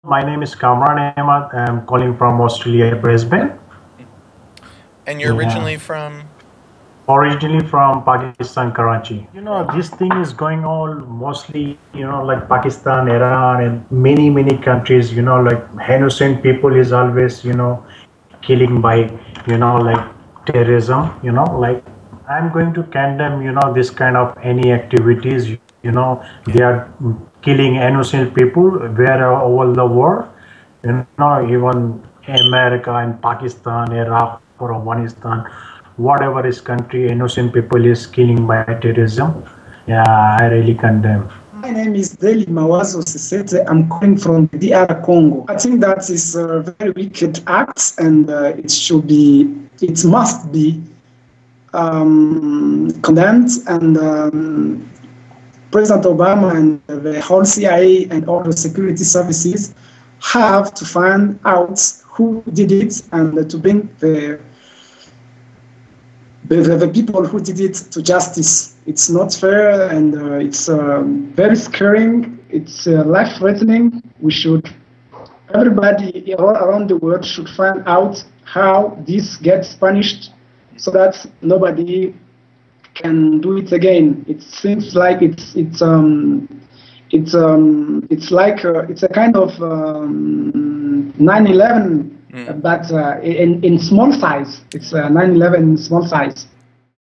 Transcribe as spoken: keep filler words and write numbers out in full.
My name is Kamran Ahmad. I'm calling from Australia, Brisbane. And you're Yeah. originally from? Originally from Pakistan, Karachi. You know, this thing is going on mostly, you know, like Pakistan, Iran, and many, many countries, you know, like innocent people is always, you know, killing by, you know, like terrorism, you know, like I'm going to condemn, you know, this kind of any activities, you know, they are killing innocent people where over the world, you know, even America and Pakistan, Iraq, or Afghanistan, whatever is country, innocent people is killing by terrorism. Yeah, I really condemn. My name is Deli Mawazo Sisete. I'm calling from the D R Congo. I think that is a very wicked act, and uh, it should be, it must be um, condemned. And um, President Obama and the whole C I A and all the security services have to find out who did it and to bring the The, the people who did it to justice. It's not fair, and uh, it's uh, very scaring. It's uh, life-threatening. We should, everybody all around the world should find out how this gets punished, so that nobody can do it again. It seems like it's it's um it's um it's like a, it's a kind of um, nine eleven. Mm. But uh, in, in small size, it's uh, nine eleven in small size.